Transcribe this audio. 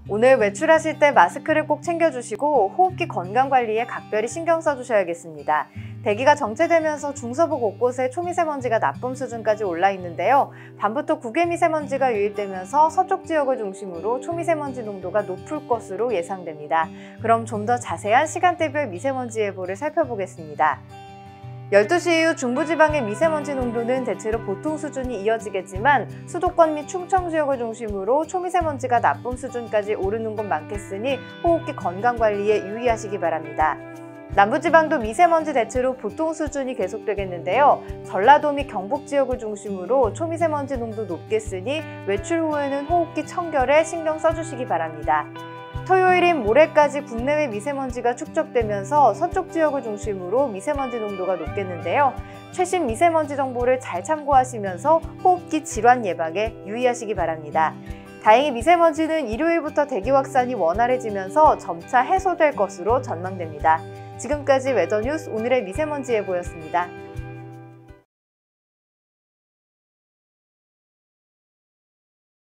오늘 외출하실 때 마스크를 꼭 챙겨주시고 호흡기 건강관리에 각별히 신경 써주셔야겠습니다. 대기가 정체되면서 중서부 곳곳에 초미세먼지가 나쁨 수준까지 올라 있는데요. 밤부터 국외미세먼지가 유입되면서 서쪽 지역을 중심으로 초미세먼지 농도가 높을 것으로 예상됩니다. 그럼 좀 더 자세한 시간대별 미세먼지 예보를 살펴보겠습니다. 12시 이후 중부지방의 미세먼지 농도는 대체로 보통 수준이 이어지겠지만 수도권 및 충청 지역을 중심으로 초미세먼지가 나쁨 수준까지 오르는 곳 많겠으니 호흡기 건강관리에 유의하시기 바랍니다. 남부지방도 미세먼지 대체로 보통 수준이 계속되겠는데요. 전라도 및 경북 지역을 중심으로 초미세먼지 농도 높겠으니 외출 후에는 호흡기 청결에 신경 써주시기 바랍니다. 토요일인 모레까지 국내외 미세먼지가 축적되면서 서쪽 지역을 중심으로 미세먼지 농도가 높겠는데요. 최신 미세먼지 정보를 잘 참고하시면서 호흡기 질환 예방에 유의하시기 바랍니다. 다행히 미세먼지는 일요일부터 대기 확산이 원활해지면서 점차 해소될 것으로 전망됩니다. 지금까지 웨더뉴스 오늘의 미세먼지 예보였습니다.